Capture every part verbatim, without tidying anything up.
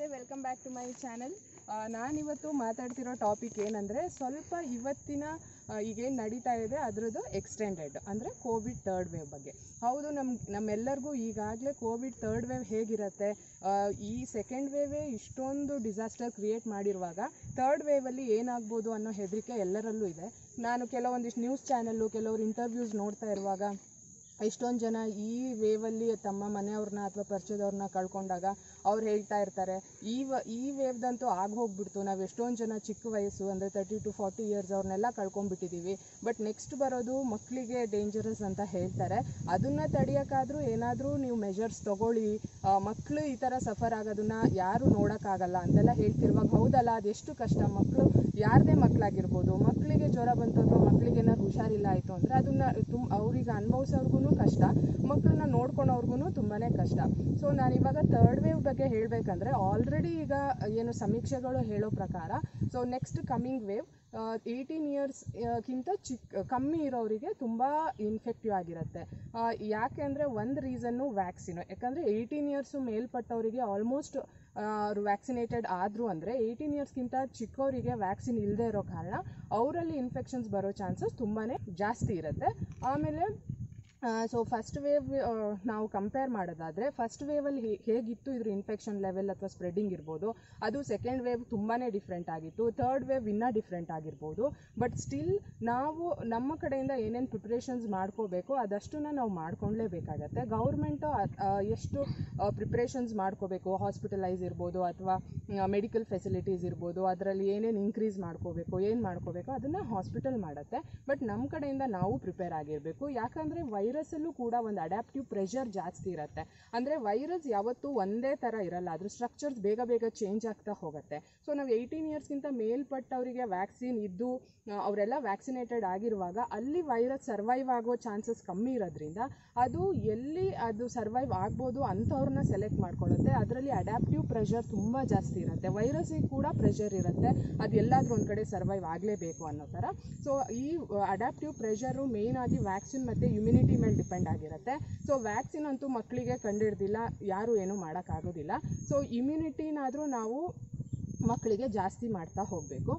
Welcome back to my channel. ನಾನಿವತ್ತು ಮಾತಾಡ್ತಿರೋ topic ಏನಂದರೆ ಸ್ವಲ್ಪ ಇವತ್ತಿನ ಈಗೇನು ನಡೀತಾ ಇದೆ ಅದರದ್ದು ಎಕ್ಸ್ಟೆಂಡೆಡ್ ಅಂದರೆ ಕೋವಿಡ್ ತರ್ಡ್ ವೇವ್ ಬಗ್ಗೆ. ಹೌದು, ನಮ್ಮ ನಮ್ಮೆಲ್ಲರಿಗೂ ಈಗಾಗಲೇ ಕೋವಿಡ್ ತರ್ಡ್ ವೇವ್ ಹೇಗಿರುತ್ತೆ, ಈ ಸೆಕೆಂಡ್ ವೇವೇ ಇಷ್ಟೊಂದು ಡಿಸಾಸ್ಟರ್ ಕ್ರಿಯೇಟ್ ಮಾಡಿರುವಾಗ ತರ್ಡ್ ವೇವಲ್ಲಿ ಏನಾಗ್ಬೋದು ಅನ್ನೋ ಹೆದರಿಕೆ ಎಲ್ಲರಲ್ಲೂ ಇದೆ. ನಾನು ಕೆಲವೊಂದಿಷ್ಟು ನ್ಯೂಸ್ ಚಾನಲ್ಲು ಕೆಲವರು ಇಂಟರ್ವ್ಯೂಸ್ ನೋಡ್ತಾ ಇರುವಾಗ ಎಷ್ಟೊಂದು ಜನ ಈ ವೇವಲ್ಲಿ ತಮ್ಮ ಮನೆಯವ್ರನ್ನ ಅಥವಾ ಪರಿಚಯದವ್ರನ್ನ ಕಳ್ಕೊಂಡಾಗ ಅವ್ರು ಹೇಳ್ತಾ ಇರ್ತಾರೆ, ಈ ವ ಈ ವೇವ್ದಂತೂ ಆಗಿ ಹೋಗ್ಬಿಡ್ತು, ನಾವು ಎಷ್ಟೊಂದು ಜನ ಚಿಕ್ಕ ವಯಸ್ಸು ಅಂದರೆ ತರ್ಟಿ ಟು ಫಾರ್ಟಿ ಇಯರ್ಸ್ ಅವ್ರನ್ನೆಲ್ಲ ಕಳ್ಕೊಂಡ್ಬಿಟ್ಟಿದ್ದೀವಿ, ಬಟ್ ನೆಕ್ಸ್ಟ್ ಬರೋದು ಮಕ್ಕಳಿಗೆ ಡೇಂಜರಸ್ ಅಂತ ಹೇಳ್ತಾರೆ. ಅದನ್ನು ತಡೆಯೋಕ್ಕಾದರೂ ಏನಾದರೂ ನೀವು ಮೆಜರ್ಸ್ ತೊಗೊಳ್ಳಿ, ಮಕ್ಕಳು ಈ ಥರ ಸಫರ್ ಆಗೋದನ್ನು ಯಾರು ನೋಡೋಕ್ಕಾಗಲ್ಲ ಅಂತೆಲ್ಲ ಹೇಳ್ತಿರುವಾಗ ಹೌದಲ್ಲ, ಅದೆಷ್ಟು ಕಷ್ಟ. ಮಕ್ಕಳು ಯಾರದೇ ಮಕ್ಕಳಾಗಿರ್ಬೋದು, ಮಕ್ಕಳಿಗೆ ಜ್ವರ ಬಂತು ಅಥವಾ ಮಕ್ಕಳಿಗೆ ಏನಾದ್ರು ಹುಷಾರಿಲ್ಲ ಆಯಿತು ಅಂದರೆ ಅದನ್ನು ತುಂಬ ಅವ್ರಿಗೆ ಅನುಭವಿಸೋರ್ಗು ಕಷ್ಟ, ಮಕ್ಕಳನ್ನ ನೋಡ್ಕೊಳೋರ್ಗು ತುಂಬಾ ಕಷ್ಟ. ಸೊ ನಾನಿವಾಗ ತರ್ಡ್ ವೇವ್ ಬಗ್ಗೆ ಹೇಳಬೇಕಂದ್ರೆ ಆಲ್ರೆಡಿ ಈಗ ಏನು ಸಮೀಕ್ಷೆಗಳು ಹೇಳೋ ಪ್ರಕಾರ so next coming wave eighteen ಇಯರ್ಸ್ಗಿಂತ ಚಿಕ್ಕ ಕಮ್ಮಿ ಇರೋರಿಗೆ ತುಂಬ ಇನ್ಫೆಕ್ಟಿವ್ ಆಗಿರುತ್ತೆ. ಯಾಕೆ ಅಂದರೆ ಒಂದು ರೀಸನ್ನು ವ್ಯಾಕ್ಸಿನು. ಯಾಕಂದರೆ ಏಯ್ಟೀನ್ ಇಯರ್ಸು ಮೇಲ್ಪಟ್ಟವರಿಗೆ ಆಲ್ಮೋಸ್ಟ್ ಅವರು ವ್ಯಾಕ್ಸಿನೇಟೆಡ್ ಆದರು ಅಂದರೆ ಏಯ್ಟೀನ್ ಇಯರ್ಸ್ಗಿಂತ ಚಿಕ್ಕವರಿಗೆ ವ್ಯಾಕ್ಸಿನ್ ಇಲ್ಲದೆ ಇರೋ ಕಾರಣ ಅವರಲ್ಲಿ ಇನ್ಫೆಕ್ಷನ್ಸ್ ಬರೋ ಚಾನ್ಸಸ್ ತುಂಬಾ ಜಾಸ್ತಿ ಇರುತ್ತೆ. ಆಮೇಲೆ ಸೊ ಫಸ್ಟ್ ವೇವ್ ನಾವು ಕಂಪೇರ್ ಮಾಡೋದಾದರೆ ಫಸ್ಟ್ ವೇವಲ್ಲಿ ಹೇ ಹೇಗಿತ್ತು ಇದ್ರ ಇನ್ಫೆಕ್ಷನ್ ಲೆವೆಲ್ ಅಥವಾ ಸ್ಪ್ರೆಡ್ಡಿಂಗ್ ಇರ್ಬೋದು, ಅದು ಸೆಕೆಂಡ್ ವೇವ್ ತುಂಬಾ ಡಿಫ್ರೆಂಟ್ ಆಗಿತ್ತು, ಥರ್ಡ್ ವೇವ್ ಇನ್ನೂ ಡಿಫ್ರೆಂಟ್ ಆಗಿರ್ಬೋದು. ಬಟ್ ಸ್ಟಿಲ್ ನಾವು ನಮ್ಮ ಕಡೆಯಿಂದ ಏನೇನು ಪ್ರಿಪ್ರೇಷನ್ಸ್ ಮಾಡ್ಕೋಬೇಕು ಅದಷ್ಟನ್ನು ನಾವು ಮಾಡ್ಕೊಳ್ಳೇಬೇಕಾಗತ್ತೆ. ಗೌರ್ಮೆಂಟು ಎಷ್ಟು ಪ್ರಿಪ್ರೇಷನ್ಸ್ ಮಾಡ್ಕೋಬೇಕು, ಹಾಸ್ಪಿಟಲೈಸ್ ಇರ್ಬೋದು ಅಥವಾ ಮೆಡಿಕಲ್ ಫೆಸಿಲಿಟೀಸ್ ಇರ್ಬೋದು, ಅದರಲ್ಲಿ ಏನೇನು ಇನ್ಕ್ರೀಸ್ ಮಾಡ್ಕೋಬೇಕು ಏನು ಮಾಡ್ಕೋಬೇಕು ಅದನ್ನು ಹಾಸ್ಪಿಟಲ್ ಮಾಡುತ್ತೆ. ಬಟ್ ನಮ್ಮ ಕಡೆಯಿಂದ ನಾವು ಪ್ರಿಪೇರ್ ಆಗಿರಬೇಕು. ಯಾಕಂದರೆ ವೈರಸ್ಸಲ್ಲೂ ಕೂಡ ಒಂದು ಅಡ್ಯಾಪ್ಟಿವ್ ಪ್ರೆಷರ್ ಜಾಸ್ತಿ ಇರುತ್ತೆ. ಅಂದರೆ ವೈರಸ್ ಯಾವತ್ತೂ ಒಂದೇ ಥರ ಇರಲ್ಲ, ಅದ್ರ ಸ್ಟ್ರಕ್ಚರ್ಸ್ ಬೇಗ ಬೇಗ ಚೇಂಜ್ ಆಗ್ತಾ ಹೋಗುತ್ತೆ. ಸೊ ನಾವು ಏಯ್ಟೀನ್ ಇಯರ್ಸ್ಗಿಂತ ಮೇಲ್ಪಟ್ಟವರಿಗೆ ವ್ಯಾಕ್ಸಿನ್ ಇದ್ದು ಅವರೆಲ್ಲ ವ್ಯಾಕ್ಸಿನೇಟೆಡ್ ಆಗಿರುವಾಗ ಅಲ್ಲಿ ವೈರಸ್ ಸರ್ವೈವ್ ಆಗೋ ಚಾನ್ಸಸ್ ಕಮ್ಮಿ ಇರೋದ್ರಿಂದ ಅದು ಎಲ್ಲಿ ಅದು ಸರ್ವೈವ್ ಆಗ್ಬೋದು ಅಂಥವ್ರನ್ನ ಸೆಲೆಕ್ಟ್ ಮಾಡ್ಕೊಳ್ಳುತ್ತೆ. ಅದರಲ್ಲಿ ಅಡ್ಯಾಪ್ಟಿವ್ ಪ್ರೆಷರ್ ತುಂಬ ಜಾಸ್ತಿ ಇರುತ್ತೆ, ವೈರಸ್ಸಿಗೆ ಕೂಡ ಪ್ರೆಷರ್ ಇರುತ್ತೆ, ಅದು ಎಲ್ಲಾದರೂ ಒಂದು ಕಡೆ ಸರ್ವೈವ್ ಆಗಲೇಬೇಕು ಅನ್ನೋ ಥರ. ಸೊ ಈ ಅಡ್ಯಾಪ್ಟಿವ್ ಪ್ರೆಷರು ಮೇಯ್ನಾಗಿ ವ್ಯಾಕ್ಸಿನ್ ಮತ್ತು ಇಮ್ಯುನಿಟಿ ಮೇಲೆ ಡಿಪೆಂಡ್ ಆಗಿರುತ್ತೆ. ಸೊ ವ್ಯಾಕ್ಸಿನ್ ಅಂತೂ ಮಕ್ಕಳಿಗೆ ಕಂಡುಹಿಡ್ದಿಲ್ಲ, ಯಾರು ಏನೂ ಮಾಡೋಕ್ಕಾಗೋದಿಲ್ಲ. ಸೊ ಇಮ್ಯುನಿಟಿನಾದರೂ ನಾವು ಮಕ್ಕಳಿಗೆ ಜಾಸ್ತಿ ಮಾಡ್ತಾ ಹೋಗಬೇಕು.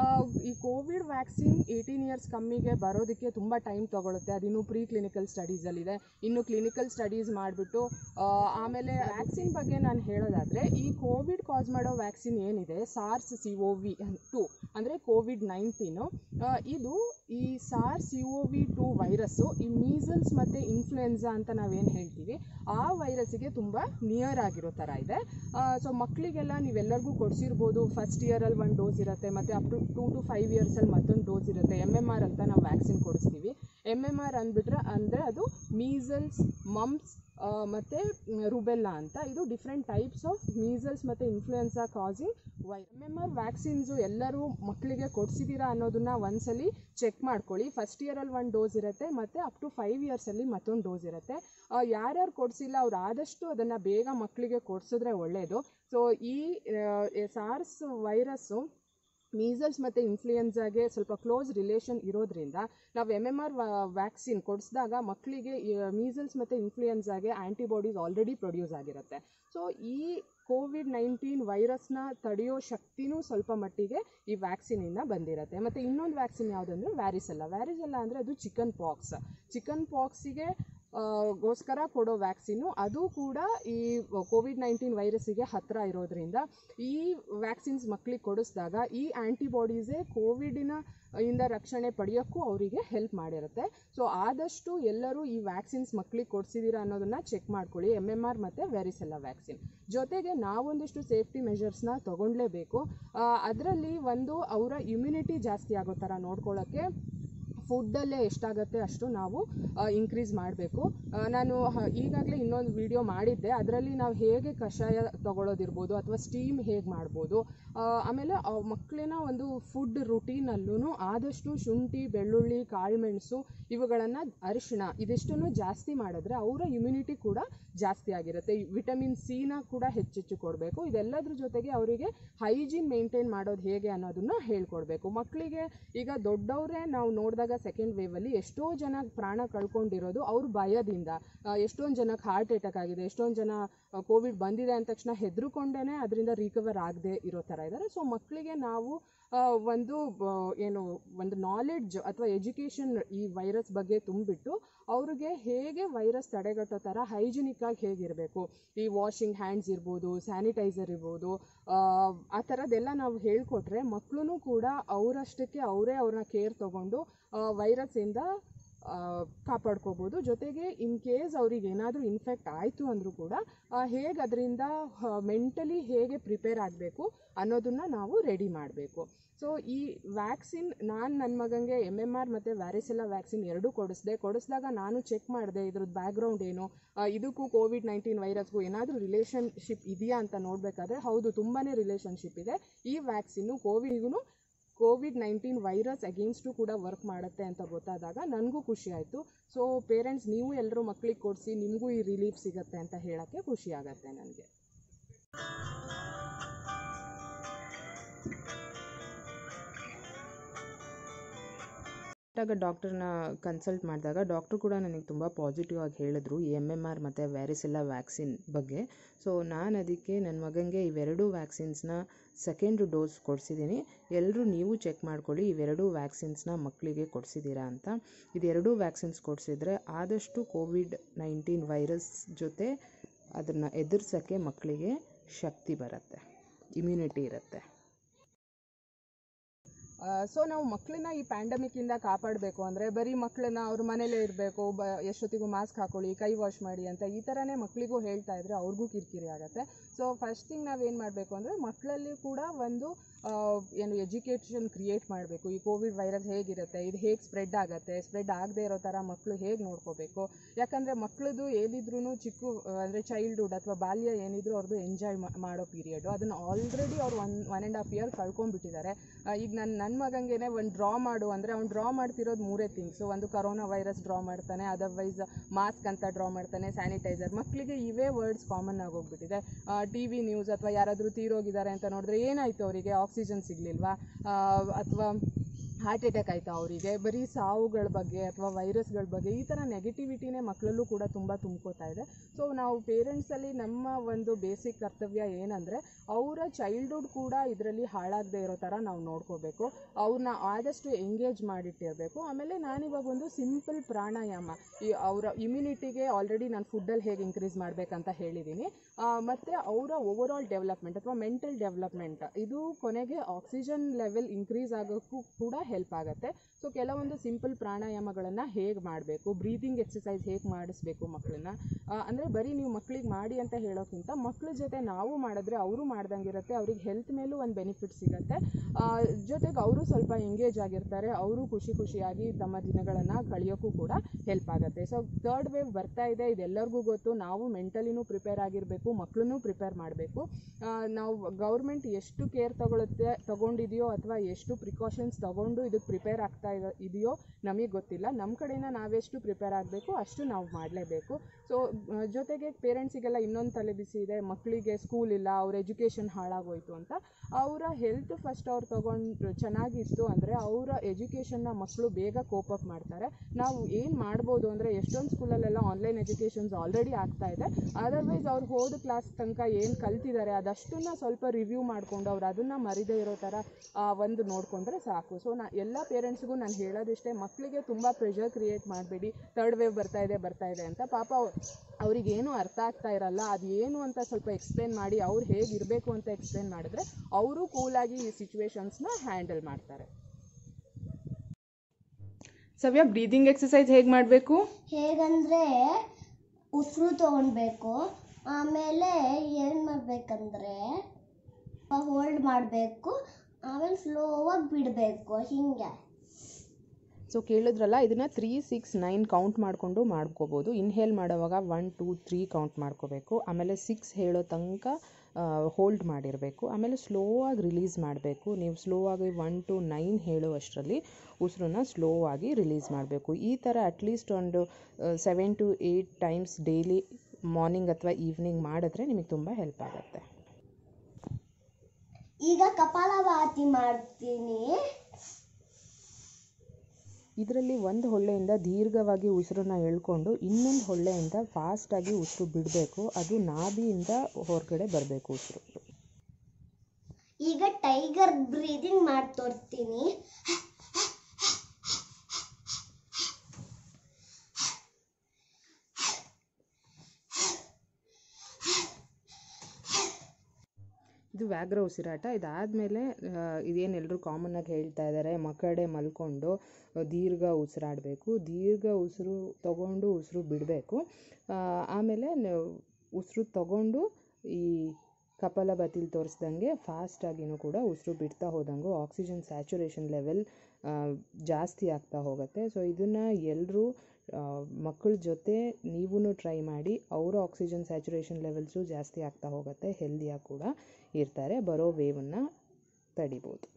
ಈ ಕೋವಿಡ್ ವ್ಯಾಕ್ಸಿನ್ ಏಯ್ಟೀನ್ ಇಯರ್ಸ್ ಕಮ್ಮಿಗೆ ಬರೋದಕ್ಕೆ ತುಂಬ ಟೈಮ್ ತೊಗೊಳುತ್ತೆ. ಅದಿನ್ನೂ ಪ್ರೀ ಕ್ಲಿನಿಕಲ್ ಸ್ಟಡೀಸಲ್ಲಿದೆ, ಇನ್ನು ಕ್ಲಿನಿಕಲ್ ಸ್ಟಡೀಸ್ ಮಾಡಿಬಿಟ್ಟು ಆಮೇಲೆ ವ್ಯಾಕ್ಸಿನ್ ಬಗ್ಗೆ ನಾನು ಹೇಳೋದಾದರೆ ಈ ಕೋವಿಡ್ ಕಾಸ್ ಮಾಡೋ ವ್ಯಾಕ್ಸಿನ್ ಏನಿದೆ SARS C O V two ಅಂದರೆ ಕೋವಿಡ್ ನೈನ್ಟೀನು, ಇದು ಈ SARS C O V two virus ಈ ಮೀಸಲ್ಸ್ ಮತ್ತು ಇನ್ಫ್ಲುಯೆನ್ಸಾ ಅಂತ ನಾವೇನು ಹೇಳ್ತೀವಿ ಆ ವೈರಸ್ಸಿಗೆ ತುಂಬ ನಿಯರ್ ಆಗಿರೋ ಥರ ಇದೆ. ಸೊ ಮಕ್ಕಳಿಗೆಲ್ಲ ನೀವೆಲ್ಲರಿಗೂ ಕೊಡಿಸಿರ್ಬೋದು, ಫಸ್ಟ್ ಇಯರಲ್ಲಿ ಒಂದು ಡೋಸ್ ಇರುತ್ತೆ ಮತ್ತು up to two to five ಇಯರ್ಸಲ್ಲಿ ಮತ್ತೊಂದು ಡೋಸ್ ಇರುತ್ತೆ. ಎಮ್ ಎಮ್ ಆರ್ ಅಂತ ನಾವು ವ್ಯಾಕ್ಸಿನ್ ಕೊಡಿಸ್ತೀವಿ. ಎಮ್ ಎಮ್ ಆರ್ ಅಂದ್ಬಿಟ್ರೆ ಅಂದರೆ ಅದು ಮೀಸಲ್ಸ್, ಮಮ್ಸ್ ಮತ್ತು ರುಬೆಲ್ಲಾ ಅಂತ, ಇದು ಡಿಫ್ರೆಂಟ್ ಟೈಪ್ಸ್ ಆಫ್ ಮೀಸಲ್ಸ್ ಮತ್ತು influenza causing why M M R vaccines ಎಲ್ಲರೂ ಮಕ್ಕಳಿಗೆ ಕೊಡಿಸಿದ್ದೀರಾ ಅನ್ನೋದನ್ನು ಒಂದ್ಸಲಿ ಚೆಕ್ ಮಾಡ್ಕೊಳ್ಳಿ. ಫಸ್ಟ್ ಇಯರಲ್ಲಿ ಒಂದು ಡೋಸ್ ಇರುತ್ತೆ ಮತ್ತು ಅಪ್ ಟು ಫೈವ್ ಇಯರ್ಸಲ್ಲಿ ಮತ್ತೊಂದು ಡೋಸ್ ಇರುತ್ತೆ. ಯಾರ್ಯಾರು ಕೊಡಿಸಿಲ್ಲ ಅವ್ರು ಆದಷ್ಟು ಅದನ್ನು ಬೇಗ ಮಕ್ಕಳಿಗೆ ಕೊಡಿಸಿದ್ರೆ ಒಳ್ಳೆಯದು. ಸೊ ಈ ಸಾರ್ಸ್ ವೈರಸ್ಸು ಮೀಸಲ್ಸ್ ಮತ್ತು ಇನ್ಫ್ಲುಯೆನ್ಸಾಗೆ ಸ್ವಲ್ಪ ಕ್ಲೋಸ್ ರಿಲೇಷನ್ ಇರೋದ್ರಿಂದ ನಾವು ಎಮ್ ಎಮ್ ಆರ್ ವ್ಯಾಕ್ಸಿನ್ ಕೊಡಿಸಿದಾಗ ಮಕ್ಕಳಿಗೆ ಮೀಸಲ್ಸ್ ಮತ್ತು ಇನ್ಫ್ಲುಯೆನ್ಸಾಗೆ ಆ್ಯಂಟಿಬಾಡೀಸ್ ಆಲ್ರೆಡಿ ಪ್ರೊಡ್ಯೂಸ್ ಆಗಿರುತ್ತೆ. ಸೊ ಈ ಕೋವಿಡ್ ನೈನ್ಟೀನ್ ವೈರಸ್ನ ತಡೆಯೋ ಶಕ್ತಿನೂ ಸ್ವಲ್ಪ ಮಟ್ಟಿಗೆ ಈ ವ್ಯಾಕ್ಸಿನಿಂದ ಬಂದಿರುತ್ತೆ. ಮತ್ತು ಇನ್ನೊಂದು ವ್ಯಾಕ್ಸಿನ್ ಯಾವುದಂದ್ರೆ ವ್ಯಾರಿಸೆಲ್ಲ. ವ್ಯಾರಿಸೆಲ್ಲ ಅಂದರೆ ಅದು ಚಿಕನ್ ಪಾಕ್ಸ್ ಚಿಕನ್ ಪಾಕ್ಸಿಗೆ ಗೋಸ್ಕರ ಕೊಡೋ ವ್ಯಾಕ್ಸಿನ್ನು, ಅದು ಕೂಡ ಈ ಕೋವಿಡ್ ನೈನ್ಟೀನ್ ವೈರಸ್ಸಿಗೆ ಹತ್ತಿರ ಇರೋದ್ರಿಂದ ಈ ವ್ಯಾಕ್ಸಿನ್ಸ್ ಮಕ್ಕಳಿಗೆ ಕೊಡಿಸಿದಾಗ ಈ ಆ್ಯಂಟಿಬಾಡೀಸೇ ಕೋವಿಡಿನ ಇಂದ ರಕ್ಷಣೆ ಪಡೆಯೋಕ್ಕೂ ಅವರಿಗೆ ಹೆಲ್ಪ್ ಮಾಡಿರುತ್ತೆ. ಸೊ ಆದಷ್ಟು ಎಲ್ಲರೂ ಈ ವ್ಯಾಕ್ಸಿನ್ಸ್ ಮಕ್ಕಳಿಗೆ ಕೊಡಿಸಿದ್ದೀರಾ ಅನ್ನೋದನ್ನು ಚೆಕ್ ಮಾಡ್ಕೊಳ್ಳಿ, ಎಮ್ ಎಮ್ ಆರ್ ಮತ್ತು ವ್ಯಾರಿಸೆಲ್ಲ ವ್ಯಾಕ್ಸಿನ್. ಜೊತೆಗೆ ನಾವೊಂದಿಷ್ಟು ಸೇಫ್ಟಿ ಮೆಷರ್ಸ್ನ ತೊಗೊಳ್ಳೇಬೇಕು. ಅದರಲ್ಲಿ ಒಂದು ಅವರ ಇಮ್ಯುನಿಟಿ ಜಾಸ್ತಿ ಆಗೋ ಥರ ನೋಡ್ಕೊಳ್ಳೋಕ್ಕೆ ಫುಡ್ಡಲ್ಲೇ ಎಷ್ಟಾಗುತ್ತೆ ಅಷ್ಟು ನಾವು ಇನ್ಕ್ರೀಸ್ ಮಾಡಬೇಕು. ನಾನು ಈಗಾಗಲೇ ಇನ್ನೊಂದು ವಿಡಿಯೋ ಮಾಡಿದ್ದೆ, ಅದರಲ್ಲಿ ನಾವು ಹೇಗೆ ಕಷಾಯ ತೊಗೊಳ್ಳೋದಿರ್ಬೋದು ಅಥವಾ ಸ್ಟೀಮ್ ಹೇಗೆ ಮಾಡ್ಬೋದು, ಆಮೇಲೆ ಮಕ್ಕಳಿನ ಒಂದು ಫುಡ್ ರುಟೀನಲ್ಲೂ ಆದಷ್ಟು ಶುಂಠಿ, ಬೆಳ್ಳುಳ್ಳಿ, ಕಾಳುಮೆಣಸು ಇವುಗಳನ್ನು, ಅರಿಶಿಣ ಇದಿಷ್ಟನ್ನು ಜಾಸ್ತಿ ಮಾಡಿದ್ರೆ ಅವರ ಇಮ್ಯುನಿಟಿ ಕೂಡ ಜಾಸ್ತಿ ಆಗಿರುತ್ತೆ. ವಿಟಮಿನ್ ಸಿನ ಕೂಡ ಹೆಚ್ಚೆಚ್ಚು ಕೊಡಬೇಕು. ಇದೆಲ್ಲದ್ರ ಜೊತೆಗೆ ಅವರಿಗೆ ಹೈಜೀನ್ ಮೇಂಟೈನ್ ಮಾಡೋದು ಹೇಗೆ ಅನ್ನೋದನ್ನು ಹೇಳ್ಕೊಡ್ಬೇಕು. ಮಕ್ಕಳಿಗೆ ಈಗ ದೊಡ್ಡವರೇ ನಾವು ನೋಡಿದಾಗ ಸೆಕೆಂಡ್ ವೇವಲ್ಲಿ ಎಷ್ಟೋ ಜನ ಪ್ರಾಣ ಕಳ್ಕೊಂಡಿರೋದು ಅವ್ರ ಭಯದಿಂದ. ಎಷ್ಟೊಂದು ಜನಕ್ಕೆ ಹಾರ್ಟ್ ಅಟ್ಯಾಕ್ ಆಗಿದೆ, ಎಷ್ಟೊಂದು ಜನ ಕೋವಿಡ್ ಬಂದಿದೆ ಅಂದ ತಕ್ಷಣ ಹೆದರ್ಕೊಂಡೇ ಅದರಿಂದ ರಿಕವರ್ ಆಗದೆ ಇರೋ ಥರ ಇದ್ದಾರೆ. ಸೊ ಮಕ್ಕಳಿಗೆ ನಾವು ಒಂದು ಏನು ಒಂದು ನಾಲೆಡ್ಜ್ ಅಥವಾ ಎಜುಕೇಷನ್ ಈ ವೈರಸ್ ಬಗ್ಗೆ ತುಂಬಿಬಿಟ್ಟು ಅವ್ರಿಗೆ ಹೇಗೆ ವೈರಸ್ ತಡೆಗಟ್ಟೋ ಥರ ಹೈಜಿನಿಕ್ಕಾಗಿ ಹೇಗಿರಬೇಕು, ಈ ವಾಷಿಂಗ್ ಹ್ಯಾಂಡ್ಸ್ ಇರ್ಬೋದು, ಸ್ಯಾನಿಟೈಸರ್ ಇರ್ಬೋದು, ಆ ಥರದ್ದೆಲ್ಲ ನಾವು ಹೇಳ್ಕೊಟ್ರೆ ಮಕ್ಕಳು ಕೂಡ ಅವರಷ್ಟಕ್ಕೆ ಅವರೇ ಅವ್ರನ್ನ ಕೇರ್ ತೊಗೊಂಡು ವೈರಸ್ಸಿಂದ ಕಾಪಾಡ್ಕೋಬೋದು. ಜೊತೆಗೆ ಇನ್ ಕೇಸ್ ಅವ್ರಿಗೆ ಏನಾದರೂ ಇನ್ಫೆಕ್ಟ್ ಆಯಿತು ಅಂದರೂ ಕೂಡ ಹೇಗೆ ಅದರಿಂದ ಮೆಂಟಲಿ ಹೇಗೆ ಪ್ರಿಪೇರ್ ಆಗಬೇಕು ಅನ್ನೋದನ್ನು ನಾವು ರೆಡಿ ಮಾಡಬೇಕು. ಸೊ ಈ ವ್ಯಾಕ್ಸಿನ್ ನಾನು ನನ್ನ ಮಗನಿಗೆ ಎಮ್ ಎಮ್ ಆರ್ ಮತ್ತು ವ್ಯಾರಿಸೆಲ್ಲಾ ವ್ಯಾಕ್ಸಿನ್ ಎರಡೂ ಕೊಡಿಸಿದೆ. ಕೊಡಿಸಿದಾಗ ನಾನು ಚೆಕ್ ಮಾಡಿದೆ ಇದ್ರದ್ದು ಬ್ಯಾಕ್ಗ್ರೌಂಡ್ ಏನು, ಇದಕ್ಕೂ ಕೋವಿಡ್ ನೈನ್ಟೀನ್ ವೈರಸ್ಗೂ ಏನಾದರೂ ರಿಲೇಷನ್ಶಿಪ್ ಇದೆಯಾ ಅಂತ ನೋಡಬೇಕಾದ್ರೆ ಹೌದು, ತುಂಬಾ ರಿಲೇಷನ್ಶಿಪ್ ಇದೆ. ಈ ವ್ಯಾಕ್ಸಿನ್ನು ಕೋವಿಡ್ಗೂ ಕೋವಿಡ್ ನೈನ್ಟೀನ್ ವೈರಸ್ ಅಗೇನ್ಸ್ಟು ಕೂಡ ವರ್ಕ್ ಮಾಡುತ್ತೆ ಅಂತ ಗೊತ್ತಾದಾಗ ನನಗೂ ಖುಷಿ ಆಯಿತು. ಸೊ ಪೇರೆಂಟ್ಸ್ ನೀವು ಎಲ್ಲರೂ ಮಕ್ಕಳಿಗೆ ಕೊಡಿಸಿ, ನಿಮಗೂ ಈ ರಿಲೀಫ್ ಸಿಗುತ್ತೆ ಅಂತ ಹೇಳೋಕ್ಕೆ ಖುಷಿ ಆಗುತ್ತೆ ನನಗೆ. ಆಗ ಡಾಕ್ಟರ್ನ ಕನ್ಸಲ್ಟ್ ಮಾಡಿದಾಗ ಡಾಕ್ಟ್ರು ಕೂಡ ನನಗೆ ತುಂಬ ಪಾಸಿಟಿವ್ ಆಗಿ ಹೇಳಿದ್ರು ಈ ಎಮ್ ಎಮ್ ಆರ್ ಮತ್ತು ವ್ಯಾರಿಸೆಲ್ಲಾ ವ್ಯಾಕ್ಸಿನ್ ಬಗ್ಗೆ. ಸೊ ನಾನು ಅದಕ್ಕೆ ನನ್ನ ಮಗನಿಗೆ ಇವೆರಡೂ ವ್ಯಾಕ್ಸಿನ್ಸ್ನ ಸೆಕೆಂಡ್ ಡೋಸ್ ಕೊಡಿಸಿದ್ದೀನಿ. ಎಲ್ಲರೂ ನೀವು ಚೆಕ್ ಮಾಡ್ಕೊಳ್ಳಿ ಇವೆರಡೂ ವ್ಯಾಕ್ಸಿನ್ಸ್ನ ಮಕ್ಕಳಿಗೆ ಕೊಡಿಸಿದ್ದೀರಾ ಅಂತ. ಇದೆರಡೂ ವ್ಯಾಕ್ಸಿನ್ಸ್ ಕೊಡಿಸಿದ್ರೆ ಆದಷ್ಟು ಕೋವಿಡ್ ನೈನ್ಟೀನ್ ವೈರಸ್ ಜೊತೆ ಅದನ್ನು ಎದುರಿಸೋಕ್ಕೆ ಮಕ್ಕಳಿಗೆ ಶಕ್ತಿ ಬರುತ್ತೆ, ಇಮ್ಯುನಿಟಿ ಇರುತ್ತೆ. ಸೊ ನಾವು ಮಕ್ಕಳನ್ನ ಈ ಪ್ಯಾಂಡಮಿಕ್ಕಿಂದ ಕಾಪಾಡಬೇಕು ಅಂದರೆ ಬರೀ ಮಕ್ಕಳನ್ನ ಅವ್ರ ಮನೇಲೇ ಇರಬೇಕು, ಬ ಎಷ್ಟೊತ್ತಿಗೂ ಮಾಸ್ಕ್ ಹಾಕೊಳ್ಳಿ, ಕೈ ವಾಶ್ ಮಾಡಿ ಅಂತ ಈ ಥರನೇ ಮಕ್ಕಳಿಗೂ ಹೇಳ್ತಾ ಇದ್ರೆ ಅವ್ರಿಗೂ ಕಿರಿಕಿರಿ ಆಗುತ್ತೆ. ಸೊ ಫಸ್ಟ್ ಥಿಂಗ್ ನಾವೇನು ಮಾಡಬೇಕು ಅಂದರೆ ಮಕ್ಕಳಲ್ಲಿ ಕೂಡ ಒಂದು ಏನು ಎಜುಕೇಷನ್ ಕ್ರಿಯೇಟ್ ಮಾಡಬೇಕು. ಈ ಕೋವಿಡ್ ವೈರಸ್ ಹೇಗಿರುತ್ತೆ, ಇದು ಹೇಗೆ ಸ್ಪ್ರೆಡ್ ಆಗುತ್ತೆ, ಸ್ಪ್ರೆಡ್ ಆಗದೆ ಇರೋ ಥರ ಮಕ್ಕಳು ಹೇಗೆ ನೋಡ್ಕೋಬೇಕು. ಯಾಕಂದರೆ ಮಕ್ಕಳದು ಏನಿದ್ರೂ ಚಿಕ್ಕ ಅಂದರೆ ಚೈಲ್ಡ್ಹುಡ್ ಅಥವಾ ಬಾಲ್ಯ ಏನಿದ್ರು ಅವ್ರದ್ದು ಎಂಜಾಯ್ ಮಾಡೋ ಪೀರಿಯಡು, ಅದನ್ನು ಆಲ್ರೆಡಿ ಅವ್ರು one one and half year ಕಳ್ಕೊಂಡ್ಬಿಟ್ಟಿದ್ದಾರೆ. ಈಗ ನನ್ನ ನನ್ನ ಮಗಂಗೆ ಒಂದು ಡ್ರಾ ಮಾಡು ಅಂದರೆ ಅವ್ನು ಡ್ರಾ ಮಾಡ್ತಿರೋದು ಮೂರೇ ಥಿಂಗ್ಸು. ಒಂದು ಕರೋನಾ ವೈರಸ್ ಡ್ರಾ ಮಾಡ್ತಾನೆ, ಅದರ್ವೈಸ್ ಮಾಸ್ಕ್ ಅಂತ ಡ್ರಾ ಮಾಡ್ತಾನೆ, ಸ್ಯಾನಿಟೈಸರ್. ಮಕ್ಕಳಿಗೆ ಇವೇ ವರ್ಡ್ಸ್ ಕಾಮನ್ ಆಗೋಗ್ಬಿಟ್ಟಿದೆ. ಟಿ ವಿ ನ್ಯೂಸ್ ಅಥವಾ ಯಾರಾದರೂ ತೀರೋಗಿದ್ದಾರೆ ಅಂತ ನೋಡಿದ್ರೆ ಏನಾಯಿತು ಅವರಿಗೆ, ಆಕ್ಸಿಜನ್ ಸಿಗಲಿಲ್ವಾ ಅಥವಾ ಹಾರ್ಟ್ ಅಟ್ಯಾಕ್ ಆಯಿತಾ ಅವರಿಗೆ, ಬರೀ ಸಾವುಗಳ ಬಗ್ಗೆ ಅಥವಾ ವೈರಸ್ಗಳ ಬಗ್ಗೆ ಈ ಥರ ನೆಗೆಟಿವಿಟಿನೇ ಮಕ್ಕಳಲ್ಲೂ ಕೂಡ ತುಂಬ ತುಂಬ್ಕೋತಾ ಇದೆ. ಸೊ ನಾವು ಪೇರೆಂಟ್ಸಲ್ಲಿ ನಮ್ಮ ಒಂದು ಬೇಸಿಕ್ ಕರ್ತವ್ಯ ಏನಂದರೆ ಅವರ ಚೈಲ್ಡ್ಹುಡ್ ಕೂಡ ಇದರಲ್ಲಿ ಹಾಳಾಗದೇ ಇರೋ ಥರ ನಾವು ನೋಡ್ಕೋಬೇಕು, ಅವ್ರನ್ನ ಆದಷ್ಟು ಎಂಗೇಜ್ ಮಾಡಿಟ್ಟಿರಬೇಕು. ಆಮೇಲೆ ನಾನಿವಾಗ ಒಂದು ಸಿಂಪಲ್ ಪ್ರಾಣಾಯಾಮ, ಈ ಅವರ ಇಮ್ಯುನಿಟಿಗೆ ಆಲ್ರೆಡಿ ನಾನು ಫುಡ್ಡಲ್ಲಿ ಹೇಗೆ ಇನ್ಕ್ರೀಸ್ ಮಾಡಬೇಕಂತ ಹೇಳಿದ್ದೀನಿ. ಮತ್ತು ಅವರ ಓವರ್ ಆಲ್ ಡೆವಲಪ್ಮೆಂಟ್ ಅಥವಾ ಮೆಂಟಲ್ ಡೆವಲಪ್ಮೆಂಟ್, ಇದು ಕೊನೆಗೆ ಆಕ್ಸಿಜನ್ ಲೆವೆಲ್ ಇನ್ಕ್ರೀಸ್ ಆಗೋಕ್ಕೂ ಕೂಡ ಹೆಲ್ಪ್ ಆಗುತ್ತೆ. ಸೊ ಕೆಲವೊಂದು ಸಿಂಪಲ್ ಪ್ರಾಣಾಯಾಮಗಳನ್ನು ಹೇಗೆ ಮಾಡಬೇಕು, ಬ್ರೀದಿಂಗ್ ಎಕ್ಸಸೈಸ್ ಹೇಗೆ ಮಾಡಿಸ್ಬೇಕು ಮಕ್ಕಳನ್ನ, ಅಂದರೆ ಬರೀ ನೀವು ಮಕ್ಕಳಿಗೆ ಮಾಡಿ ಅಂತ ಹೇಳೋಕ್ಕಿಂತ ಮಕ್ಕಳ ಜೊತೆ ನಾವು ಮಾಡಿದ್ರೆ ಅವರು ಮಾಡ್ದಂಗಿರುತ್ತೆ, ಅವ್ರಿಗೆ ಹೆಲ್ತ್ ಮೇಲೂ ಒಂದು ಬೆನಿಫಿಟ್ ಸಿಗುತ್ತೆ. ಜೊತೆಗೆ ಅವರು ಸ್ವಲ್ಪ ಎಂಗೇಜ್ ಆಗಿರ್ತಾರೆ, ಅವರು ಖುಷಿ ಖುಷಿಯಾಗಿ ತಮ್ಮ ದಿನಗಳನ್ನು ಕಳೆಯೋಕ್ಕೂ ಕೂಡ ಹೆಲ್ಪ್ ಆಗುತ್ತೆ. ಸೊ ಥರ್ಡ್ ವೇವ್ ಬರ್ತಾ ಇದೆ, ಇದೆಲ್ಲರಿಗೂ ಗೊತ್ತು. ನಾವು ಮೆಂಟಲಿನೂ ಪ್ರಿಪೇರ್ ಆಗಿರಬೇಕು, ಮಕ್ಕಳನ್ನೂ ಪ್ರಿಪೇರ್ ಮಾಡಬೇಕು. ನಾವು ಗೌರ್ಮೆಂಟ್ ಎಷ್ಟು ಕೇರ್ ತಗೊಳುತ್ತೆ ತಗೊಂಡಿದೆಯೋ ಅಥವಾ ಎಷ್ಟು ಪ್ರಿಕಾಷನ್ಸ್ ತಗೊಂಡು ಇದಕ್ಕೆ ಪ್ರಿಪೇರ್ ಆಗ್ತಾ ಇದೆಯೋ ನಮಗೆ ಗೊತ್ತಿಲ್ಲ. ನಮ್ಮ ಕಡೆಯಿಂದ ನಾವೆಷ್ಟು ಪ್ರಿಪೇರ್ ಆಗಬೇಕು ಅಷ್ಟು ನಾವು ಮಾಡಲೇಬೇಕು. ಸೊ ಜೊತೆಗೆ ಪೇರೆಂಟ್ಸಿಗೆಲ್ಲ ಇನ್ನೊಂದು ತಲೆ ಬಿಸಿ ಇದೆ, ಮಕ್ಕಳಿಗೆ ಸ್ಕೂಲ್ ಇಲ್ಲ, ಅವ್ರ ಎಜುಕೇಷನ್ ಹಾಳಾಗೋಯ್ತು ಅಂತ. ಅವರ ಹೆಲ್ತ್ ಫಸ್ಟ್ ಅವ್ರು ತೊಗೊಂಡು ಚೆನ್ನಾಗಿತ್ತು ಅಂದರೆ ಅವರ ಎಜುಕೇಷನ್ನ ಮಕ್ಕಳು ಬೇಗ ಕೋಪ್ ಅಪ್ ಮಾಡ್ತಾರೆ. ನಾವು ಏನು ಮಾಡ್ಬೋದು ಅಂದರೆ ಎಷ್ಟೊಂದು ಸ್ಕೂಲಲ್ಲೆಲ್ಲ ಆನ್ಲೈನ್ ಎಜುಕೇಷನ್ಸ್ ಆಲ್ರೆಡಿ ಆಗ್ತಾ ಇದೆ. ಅದರ್ವೈಸ್ ಅವ್ರು ಹೋದ ಕ್ಲಾಸ್ ತನಕ ಏನು ಕಲ್ತಿದ್ದಾರೆ ಅದಷ್ಟನ್ನು ಸ್ವಲ್ಪ ರಿವ್ಯೂ ಮಾಡಿಕೊಂಡು ಅವ್ರು ಅದನ್ನು ಮರಿದೇ ಇರೋ ಥರ ಒಂದು ನೋಡಿಕೊಂಡ್ರೆ ಸಾಕು. ಸೊ ನಾ ಎಲ್ಲ ಪೇರೆಂಟ್ಸ್ಗೂ ನಾನು ಹೇಳೋದಿಷ್ಟೇ, ಮಕ್ಕಳಿಗೆ ತುಂಬ ಪ್ರೆಷರ್ ಕ್ರಿಯೇಟ್ ಮಾಡಬೇಡಿ, ಥರ್ಡ್ ವೇವ್ ಬರ್ತಾ ಇದೆ ಬರ್ತಾ ಇದೆ ಅಂತ. ಪಾಪ ಅವ್ರಿಗೇನು ಅರ್ಥ ಆಗ್ತಾ ಇರಲ್ಲ, ಅದು ಏನು ಅಂತ ಸ್ವಲ್ಪ ಎಕ್ಸ್ಪ್ಲೇನ್ ಮಾಡಿ ಅವ್ರು ಹೇಗಿರಬೇಕು ಅಂತ ಎಕ್ಸ್ಪ್ಲೇನ್ ಮಾಡಿದ್ರೆ ಅವರು ಕೂಲಾಗಿ ಈ ಸಿಚುವೇಶನ್ಸ್ನ ಹ್ಯಾಂಡಲ್ ಮಾಡ್ತಾರೆ. ಸವ್ಯ, ಬ್ರೀದಿಂಗ್ ಎಕ್ಸಸೈಸ್ ಹೇಗೆ ಮಾಡಬೇಕು? ಹೇಗಂದರೆ ಉಸಿರು ತೊಗೊಳ್ಬೇಕು, ಆಮೇಲೆ ಏನು ಮಾಡಬೇಕಂದ್ರೆ ಹೋಲ್ಡ್ ಮಾಡಬೇಕು, ಆಮೇಲೆ ಸ್ಲೋವಾಗಿ ಬಿಡಬೇಕು, ಹಿಂಗೆ. ಸೊ ಕೇಳಿದ್ರಲ್ಲ, ಇದನ್ನು ತ್ರೀ ಸಿಕ್ಸ್ ನೈನ್ ಕೌಂಟ್ ಮಾಡಿಕೊಂಡು ಮಾಡ್ಕೋಬೋದು. ಇನ್ಹೇಲ್ ಮಾಡೋವಾಗ ಒನ್ ಟೂ ತ್ರೀ ಕೌಂಟ್ ಮಾಡ್ಕೋಬೇಕು, ಆಮೇಲೆ ಸಿಕ್ಸ್ ಹೇಳೋ ತನಕ ಹೋಲ್ಡ್ ಮಾಡಿರಬೇಕು, ಆಮೇಲೆ ಸ್ಲೋ ಆಗಿ ರಿಲೀಸ್ ಮಾಡಬೇಕು. ನೀವು ಸ್ಲೋ ಆಗಿ ಒನ್ ಟು ನೈನ್ ಹೇಳೋ ಅಷ್ಟರಲ್ಲಿ ಉಸಿರನ್ನ ಸ್ಲೋ ಆಗಿ ರಿಲೀಸ್ ಮಾಡಬೇಕು. ಈ ಥರ ಅಟ್ಲೀಸ್ಟ್ ಒಂದು seven to eight times daily morning ಅಥವಾ ಈವ್ನಿಂಗ್ ಮಾಡಿದ್ರೆ ನಿಮಗೆ ತುಂಬ ಹೆಲ್ಪ್ ಆಗುತ್ತೆ. ಈಗ ಕಪಾಲಭಾತಿ ಮಾಡ್ತೀನಿ. ಇದರಲ್ಲಿ ಒಂದು ಹೊಳ್ಳೆಯಿಂದ ದೀರ್ಘವಾಗಿ ಉಸಿರನ್ನ ಎಳ್ಕೊಂಡು ಇನ್ನೊಂದು ಹೊಳ್ಳೆಯಿಂದ ಫಾಸ್ಟಾಗಿ ಉಸಿರು ಬಿಡಬೇಕು. ಅದು ನಾಭಿಯಿಂದ ಹೊರಗಡೆ ಬರಬೇಕು ಉಸಿರು. ಈಗ ಟೈಗರ್ ಬ್ರೀದಿಂಗ್ ಮಾಡಿ ತೋರಿಸ್ತೀನಿ. ಇದು ವ್ಯಾಘ್ರ ಉಸಿರಾಟ. ಇದಾದಮೇಲೆ ಇದೇನು ಎಲ್ಲರೂ ಕಾಮನ್ನಾಗಿ ಹೇಳ್ತಾ ಇದ್ದಾರೆ, ಮಕ್ಕಡೆ ಮಲ್ಕೊಂಡು ದೀರ್ಘ ಉಸಿರಾಡಬೇಕು. ದೀರ್ಘ ಉಸಿರು ತಗೊಂಡು ಉಸಿರು ಬಿಡಬೇಕು. ಆಮೇಲೆ ಉಸಿರು ತಗೊಂಡು ಈ ಕಪಾಲಭಾತಿಲಿ ತೋರಿಸ್ದಂಗೆ ಫಾಸ್ಟಾಗಿನೂ ಕೂಡ ಉಸಿರು ಬಿಡ್ತಾ ಹೋದಂಗೂ ಆಕ್ಸಿಜನ್ ಸ್ಯಾಚುರೇಷನ್ ಲೆವೆಲ್ ಜಾಸ್ತಿ ಆಗ್ತಾ ಹೋಗುತ್ತೆ. ಸೊ ಇದನ್ನು ಎಲ್ಲರೂ ಮಕ್ಕಳ ಜೊತೆ ನೀವೂ ಟ್ರೈ ಮಾಡಿ. ಅವರ ಆಕ್ಸಿಜನ್ ಸ್ಯಾಚುರೇಷನ್ ಲೆವೆಲ್ಸು ಜಾಸ್ತಿ ಆಗ್ತಾ ಹೋಗುತ್ತೆ, ಹೆಲ್ದಿಯಾಗಿ ಕೂಡ ಇರ್ತಾರೆ, ಬರೋ ವೇವನ್ನು ತಡಿಬೋದು.